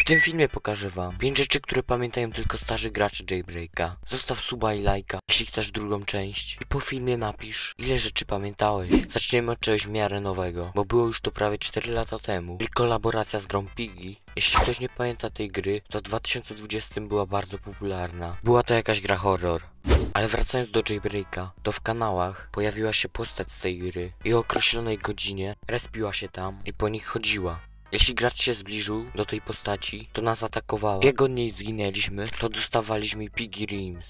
W tym filmie pokażę wam 5 rzeczy, które pamiętają tylko starzy gracze Jailbreaka. Zostaw suba i lajka, jeśli chcesz drugą część. I po filmie napisz, ile rzeczy pamiętałeś. Zaczniemy od czegoś w miarę nowego, bo było już to prawie 4 lata temu. I kolaboracja z grą Piggy. Jeśli ktoś nie pamięta tej gry, to w 2020 była bardzo popularna. Była to jakaś gra horror. Ale wracając do Jailbreaka, to w kanałach pojawiła się postać z tej gry i o określonej godzinie respiła się tam i po nich chodziła. Jeśli gracz się zbliżył do tej postaci, to nas atakowała. Jak od niej zginęliśmy, to dostawaliśmy Piggy Reams.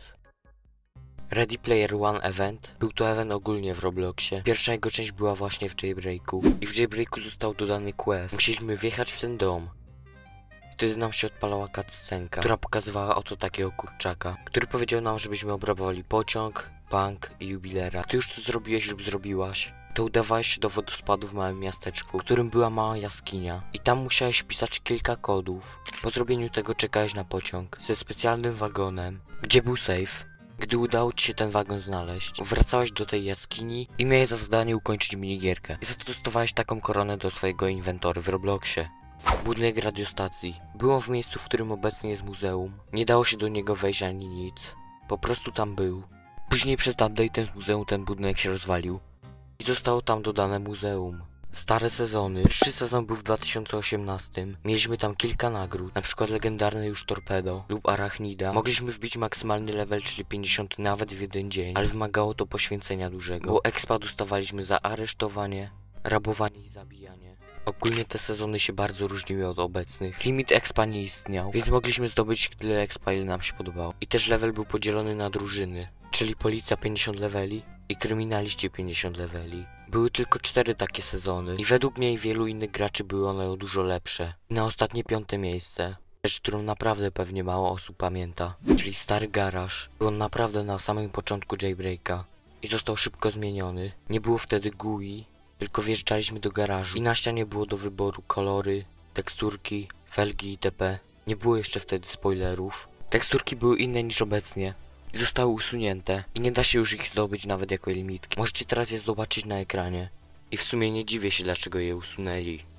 Ready Player One Event. Był to event ogólnie w Robloxie. Pierwsza jego część była właśnie w Jailbreaku. I w Jailbreaku został dodany quest. Musieliśmy wjechać w ten dom. Wtedy nam się odpalała cutscenka, która pokazywała oto takiego kurczaka, który powiedział nam, żebyśmy obrabowali pociąg, bank i jubilera. Ty już to zrobiłeś lub zrobiłaś, to udawałeś się do wodospadu w małym miasteczku, w którym była mała jaskinia. I tam musiałeś wpisać kilka kodów. Po zrobieniu tego czekałeś na pociąg ze specjalnym wagonem, gdzie był safe. Gdy udało ci się ten wagon znaleźć, wracałeś do tej jaskini i miałeś za zadanie ukończyć minigierkę. I za to dostawałeś taką koronę do swojego inwentory w Robloxie. Budynek radiostacji. Był on w miejscu, w którym obecnie jest muzeum. Nie dało się do niego wejść ani nic. Po prostu tam był. Później przed update'em z muzeum ten budynek się rozwalił. I zostało tam dodane muzeum. Stare sezony. Pierwszy sezon był w 2018. Mieliśmy tam kilka nagród, na przykład legendarne już Torpedo lub Arachnida. Mogliśmy wbić maksymalny level, czyli 50 nawet w jeden dzień, ale wymagało to poświęcenia dużego, bo expa dostawaliśmy za aresztowanie, rabowanie i zabijanie. Ogólnie te sezony się bardzo różniły od obecnych. Limit expa nie istniał, więc mogliśmy zdobyć tyle expa, ile nam się podobało. I też level był podzielony na drużyny, czyli policja 50 leveli i kryminaliści 50 leveli. Były tylko 4 takie sezony i według mnie i wielu innych graczy były one o dużo lepsze. I na ostatnie 5. miejsce, rzecz, którą naprawdę pewnie mało osób pamięta, czyli stary garaż. Był on naprawdę na samym początku Jailbreaka i został szybko zmieniony. Nie było wtedy GUI, tylko wjeżdżaliśmy do garażu i na ścianie było do wyboru kolory, teksturki, felgi itp. Nie było jeszcze wtedy spoilerów. Teksturki były inne niż obecnie i zostały usunięte i nie da się już ich zdobyć nawet jako limitki. Możecie teraz je zobaczyć na ekranie i w sumie nie dziwię się, dlaczego je usunęli.